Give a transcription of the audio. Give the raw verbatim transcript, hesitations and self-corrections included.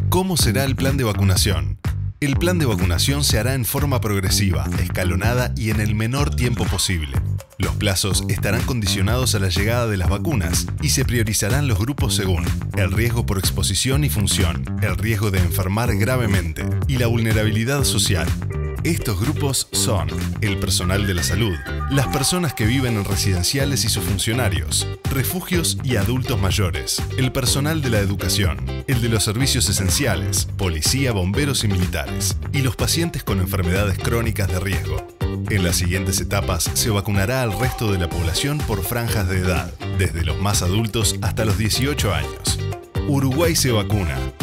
¿Cómo será el plan de vacunación? El plan de vacunación se hará en forma progresiva, escalonada y en el menor tiempo posible. Los plazos estarán condicionados a la llegada de las vacunas y se priorizarán los grupos según el riesgo por exposición y función, el riesgo de enfermar gravemente y la vulnerabilidad social. Estos grupos son el personal de la salud, las personas que viven en residenciales y sus funcionarios, refugios y adultos mayores, el personal de la educación, el de los servicios esenciales, policía, bomberos y militares, y los pacientes con enfermedades crónicas de riesgo. En las siguientes etapas se vacunará al resto de la población por franjas de edad, desde los más adultos hasta los dieciocho años. Uruguay se vacuna.